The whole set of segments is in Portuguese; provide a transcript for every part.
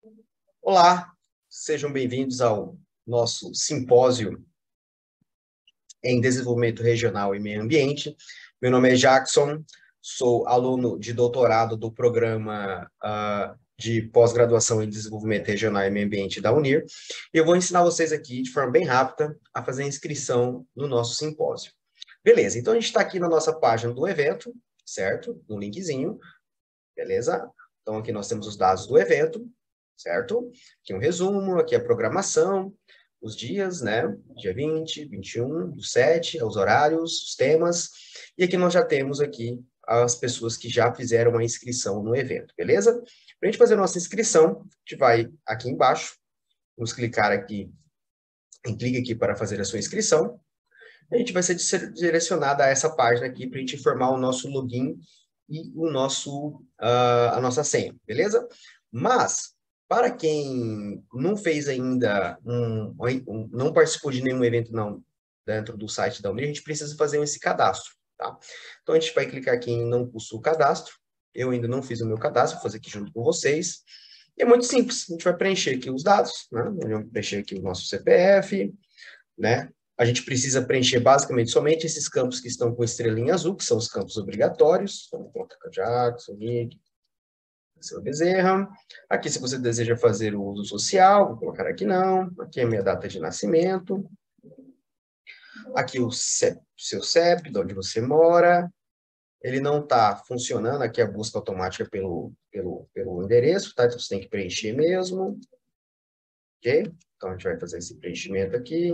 Olá, sejam bem-vindos ao nosso simpósio em Desenvolvimento Regional e Meio Ambiente. Meu nome é Jackson, sou aluno de doutorado do programa de pós-graduação em Desenvolvimento Regional e Meio Ambiente da UNIR. E eu vou ensinar vocês aqui, de forma bem rápida, a fazer a inscrição no nosso simpósio. Beleza, então a gente está aqui na nossa página do evento, certo? No linkzinho, beleza? Então aqui nós temos os dados do evento, certo? Aqui um resumo, aqui a programação, os dias, né? Dia 20, 21, do 7, os horários, os temas. E aqui nós já temos aqui as pessoas que já fizeram a inscrição no evento, beleza? Para a gente fazer a nossa inscrição, a gente vai aqui embaixo, vamos clicar aqui, em clique aqui para fazer a sua inscrição. A gente vai ser direcionado a essa página aqui para a gente informar o nosso login e a nossa senha, beleza? Mas, para quem não fez ainda, não participou de nenhum evento não, dentro do site da UNIR, a gente precisa fazer esse cadastro, tá? Então, a gente vai clicar aqui em não possui cadastro. Eu ainda não fiz o meu cadastro, vou fazer aqui junto com vocês. E é muito simples, a gente vai preencher aqui os dados, né? Vamos preencher aqui o nosso CPF, né? A gente precisa preencher basicamente somente esses campos que estão com estrelinha azul, que são os campos obrigatórios. Então, vou colocar Jackson, Nick, seu Bezerra. Aqui, se você deseja fazer o uso social, vou colocar aqui não. Aqui é a minha data de nascimento. Aqui o seu CEP, de onde você mora. Ele não está funcionando, aqui a busca automática pelo endereço, tá? Então, você tem que preencher mesmo. Ok? Então, a gente vai fazer esse preenchimento aqui.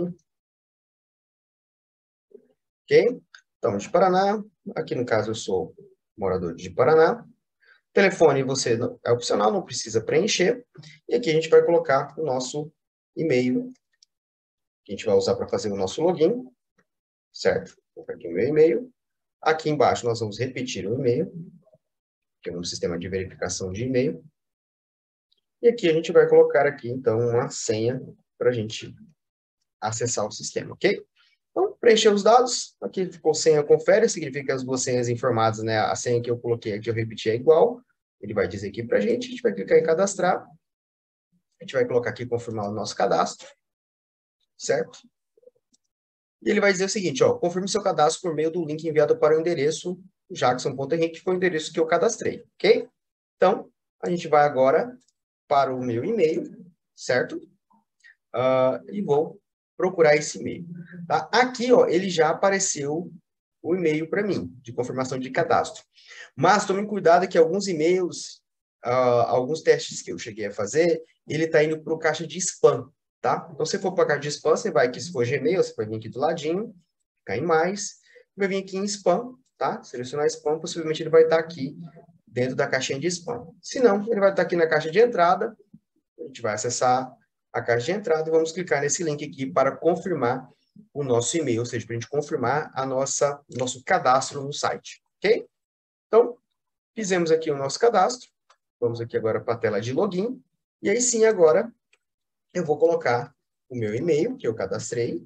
Ok? Então, de Paraná, aqui no caso eu sou morador de Paraná. Telefone você é opcional, não precisa preencher. E aqui a gente vai colocar o nosso e-mail, que a gente vai usar para fazer o nosso login, certo? Vou colocar aqui o meu e-mail. Aqui embaixo nós vamos repetir o e-mail, que é um sistema de verificação de e-mail. E aqui a gente vai colocar aqui, então, uma senha para a gente acessar o sistema, ok? Então, preencher os dados, aqui ficou senha confere, significa que as duas senhas informadas, né, a senha que eu coloquei aqui, eu repeti, é igual, ele vai dizer aqui para a gente vai clicar em cadastrar, a gente vai colocar aqui confirmar o nosso cadastro, certo? E ele vai dizer o seguinte, ó, confirme seu cadastro por meio do link enviado para o endereço jackson.henrique, que foi o endereço que eu cadastrei, ok? Então, a gente vai agora para o meu e-mail, certo? E vou procurar esse e-mail. Tá? Aqui, ó, ele já apareceu o e-mail para mim, de confirmação de cadastro. Mas tome cuidado que alguns e-mails, alguns testes que eu cheguei a fazer, ele está indo para o caixa de spam, tá? Então, se for para a caixa de spam, você vai aqui, se for Gmail, você vai vir aqui do ladinho, ficar em mais, vai vir aqui em spam, tá? Selecionar spam, possivelmente ele vai estar aqui dentro da caixinha de spam. Se não, ele vai estar aqui na caixa de entrada, a gente vai acessar a caixa de entrada e vamos clicar nesse link aqui para confirmar o nosso e-mail, ou seja, para a gente confirmar nosso cadastro no site, ok? Então, fizemos aqui o nosso cadastro, vamos aqui agora para a tela de login, e aí sim, agora, eu vou colocar o meu e-mail, que eu cadastrei,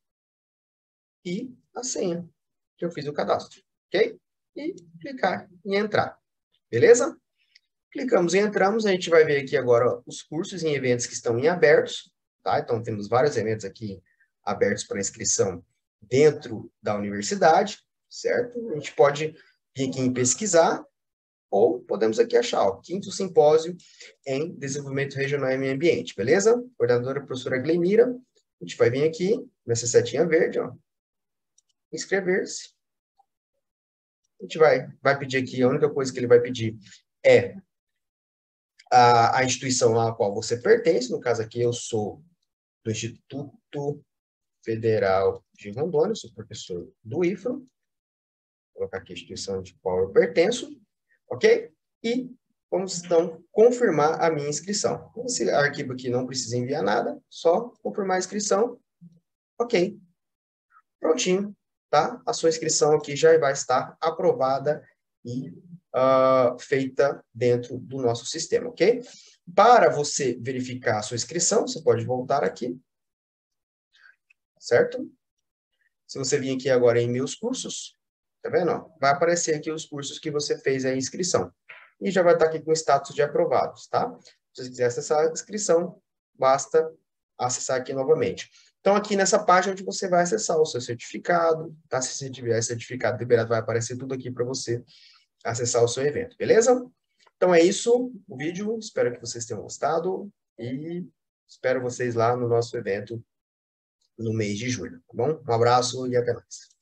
e a senha, que eu fiz o cadastro, ok? E clicar em entrar, beleza? Clicamos em entramos, a gente vai ver aqui agora os cursos e eventos que estão em abertos, tá? Então, temos vários eventos aqui abertos para inscrição dentro da universidade, certo? A gente pode vir aqui em pesquisar, ou podemos aqui achar, ó, 5º Simpósio em Desenvolvimento Regional e Meio Ambiente, beleza? Coordenadora professora Gleimira, a gente vai vir aqui, nessa setinha verde, ó, inscrever-se. A gente vai pedir aqui, a única coisa que ele vai pedir é a instituição a qual você pertence, no caso aqui eu sou do Instituto Federal de Rondônia, sou professor do IFRO, vou colocar aqui a instituição de qual eu pertenço, ok? E vamos então confirmar a minha inscrição. Esse arquivo aqui não precisa enviar nada, só confirmar a inscrição, ok. Prontinho, tá? A sua inscrição aqui já vai estar aprovada e feita dentro do nosso sistema, ok? Para você verificar a sua inscrição, você pode voltar aqui, certo? Se você vir aqui agora em meus cursos, tá vendo? Ó? Vai aparecer aqui os cursos que você fez a inscrição. E já vai estar aqui com status de aprovados, tá? Se você quiser acessar a inscrição, basta acessar aqui novamente. Então, aqui nessa página onde você vai acessar o seu certificado, tá? Se você tiver certificado liberado, vai aparecer tudo aqui para você acessar o seu evento, beleza? Então é isso, o vídeo. Espero que vocês tenham gostado e espero vocês lá no nosso evento no mês de julho, tá bom? Um abraço e até mais.